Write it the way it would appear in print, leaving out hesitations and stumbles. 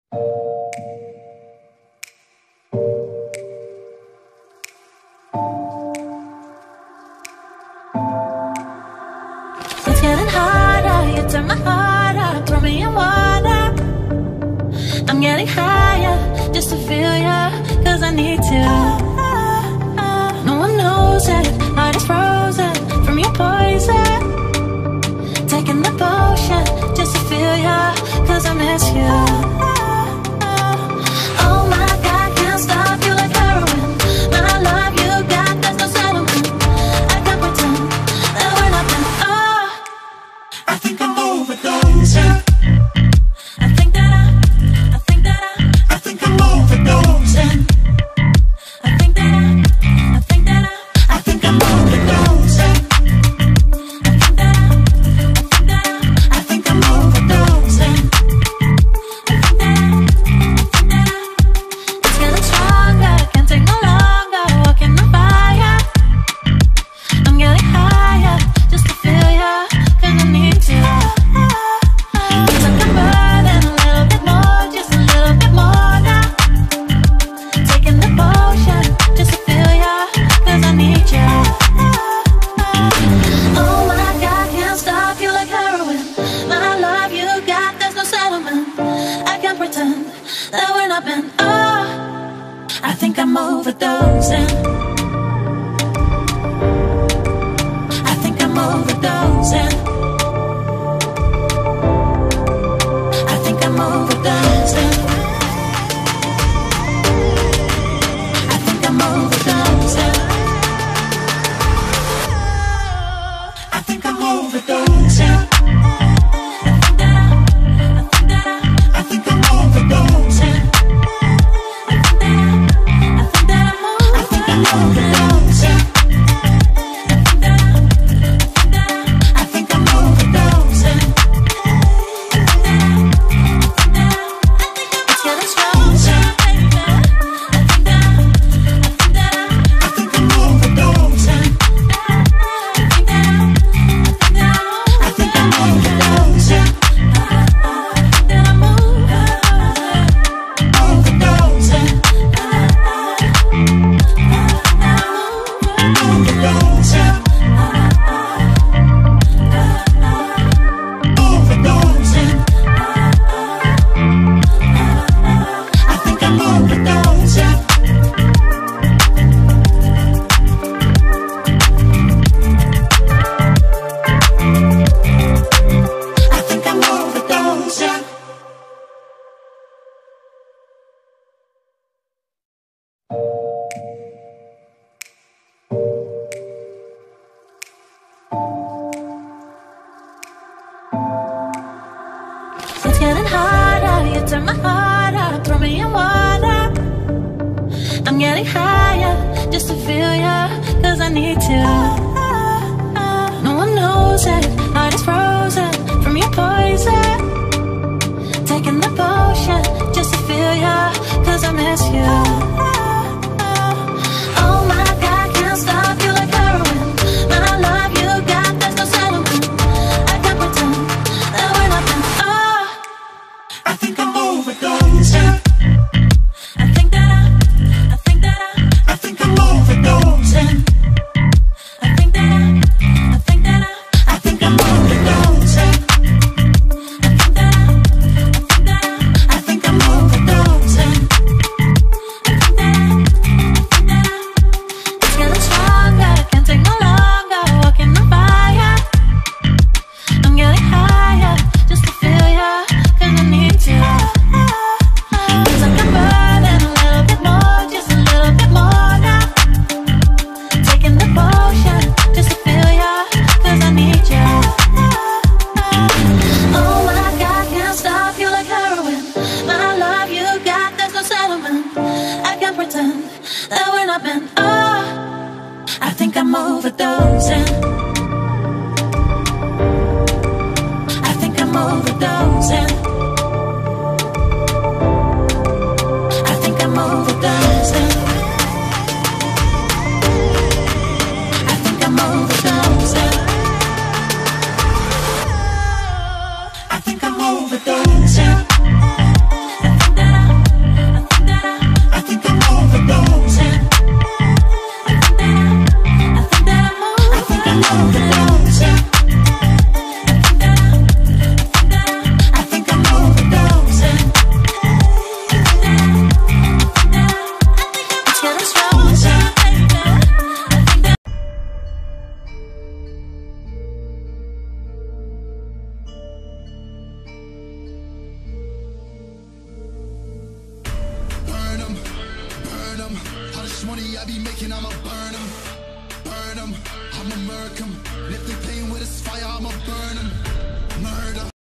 It's getting harder, you turn my heart up, throw me in water. I'm getting higher, just to feel ya, cause I need to. No one knows it, heart is frozen from your poison. Taking the potion, just to feel ya, cause I miss you. Oh my God, can't stop you like heroin. My love you got, there's no settlement. I can't pretend that we're nothing. Oh, I think I'm overdosing. I think that I'm overdosing. I think that I'm I think I'm overdosing. I think I'm overdosing. It's getting stronger, can't take no longer, walking the fire. I'm getting higher, just to feel ya, cause I need to. It's like I'm burning a little bit more, just a little bit more now. Taking the potion, just to feel ya, cause I need you. Oh my God, can't stop you like heroin. My love you got, there's no settlement. I can't pretend that we're not meant. Oh, I think I'm overdosing. I think I'm overdosing. I think I'm overdosing. I think I'm overdosing. I think I'm overdosing. I think I'm overdosing. I think I'm overdosing. I think I'm overdosing. It's getting stronger. I think I'm overdosing. I think I'm overdosing. Overdosing. Overdosing. I think I'm overdosing. I think I'm overdosing. It's getting harder, you turn my heart up, throw me in water. I'm getting higher, just to feel ya, cause I need to. No one knows it, heart is frozen from your poison. Taking the potion, just to feel ya, cause I miss you. Oh my God, can't stop you like heroin. My love you got, there's no settlement. I can't pretend that we're nothing. Oh, I think I'm overdosing. I think that I'm I think I'm overdosing. I think that I'm I think I'm overdosing. I think I'm overdosing. overdosing. I think I'm overdosing. It's getting stronger, baby. Burn 'em, all this money I be making, I'ma burn 'em, I'ma murk 'em. And if they playing with this fire, I'ma burn 'em. Murder.